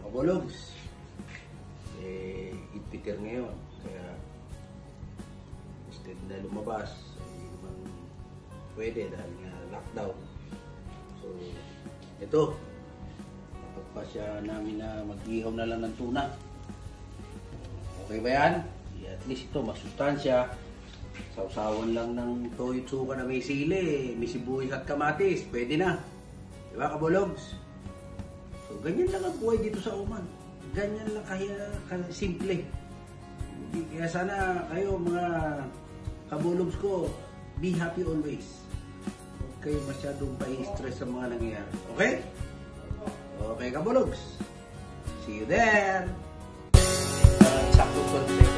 kabologs, ipiter ngayon. Kaya instead na lumabas, hindi naman pwede dahil nga lockdown. So, ito, napagpasya namin na mag-ihaw na lang ng tuna. Okay ba yan? At least ito, masustansya. Sausawan lang ng toyo tsuka na may sili, may sibuyas at kamatis. Pwede na. Diba, kabologs? So, ganyan lang ang buhay dito sa Oman. Ganyan lang kaya simple. Kaya sana kayo mga kabologs ko, be happy always. Huwag kayo masyadong pa-stress sa mga nangyayari. Okay? Okay, kabologs. See you there! Sakto